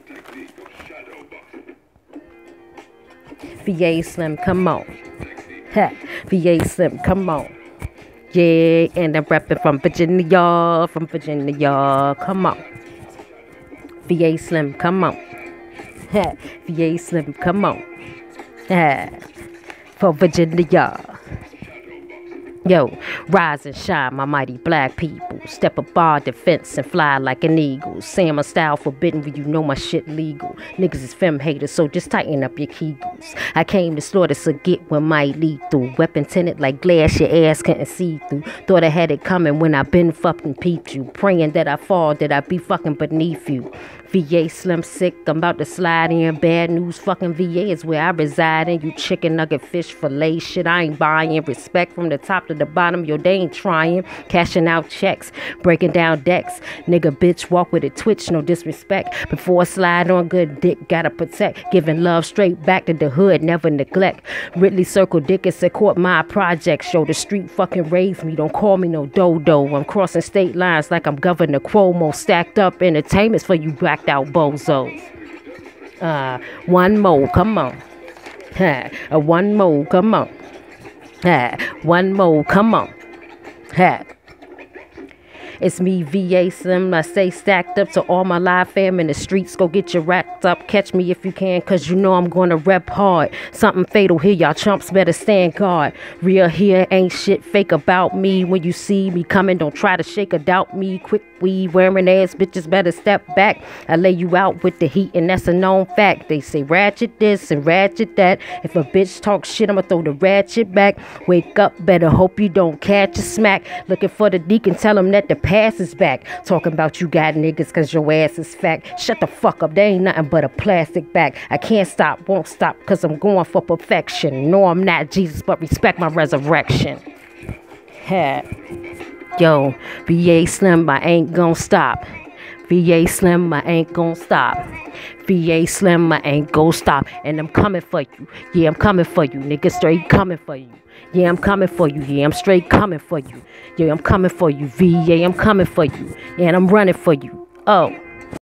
VA Slim, come on. Ha, VA Slim, come on. Yeah, and I'm rapping from Virginia, come on. VA Slim, come on. Ha, VA Slim, come on. Ha, for Virginia. Yo, rise and shine, my mighty black people. Step above the fence and fly like an eagle. Saying my style forbidden, but you know my shit legal. Niggas is femme haters, so just tighten up your kegels. I came to slaughter, so get what might lead through. Weapon tinted like glass, your ass couldn't see through. Thought I had it coming when I been fucking peeped you. Praying that I fall, that I be fucking beneath you. VA Slim sick, I'm about to slide in. Bad news, fucking VA is where I reside in. You chicken nugget fish fillet shit, I ain't buying. Respect from the top to the bottom, yo, they ain't trying. Cashing out checks, breaking down decks. Nigga bitch walk with a twitch, no disrespect. Before I slide on good dick, gotta protect. Giving love straight back to the hood, never neglect. Ridley Circle Dick is support my project. Show the street fucking raised me, don't call me no dodo. I'm crossing state lines like I'm Governor Cuomo. Stacked up entertainments for you blacked out bozos. One more, come on. One more, come on. One more, come on. It's me, VA Slim. I stay stacked up to all my live fam in the streets. Go get your wrapped up. Catch me if you can, cause you know I'm gonna rep hard. Something fatal here, y'all chumps better stand guard. Real here, ain't shit fake about me. When you see me coming, don't try to shake or doubt me. Quick weed wearing ass bitches better step back. I lay you out with the heat, and that's a known fact. They say ratchet this and ratchet that. If a bitch talk shit, I'ma throw the ratchet back. Wake up, better hope you don't catch a smack. Looking for the deacon, tell him that the pass is back. Talking about you got niggas cause your ass is fat. Shut the fuck up, they ain't nothing but a plastic bag. I can't stop, won't stop, cause I'm going for perfection. No, I'm not Jesus, but respect my resurrection. Yo, VA Slim, I ain't gonna stop. VA Slim, I ain't gonna stop. VA Slim, I ain't gonna stop. And I'm coming for you. Yeah, I'm coming for you. Nigga, straight coming for you. Yeah, I'm coming for you. Yeah, I'm straight coming for you. Yeah, I'm coming for you. VA, I'm coming for you. Yeah, and I'm running for you. Oh.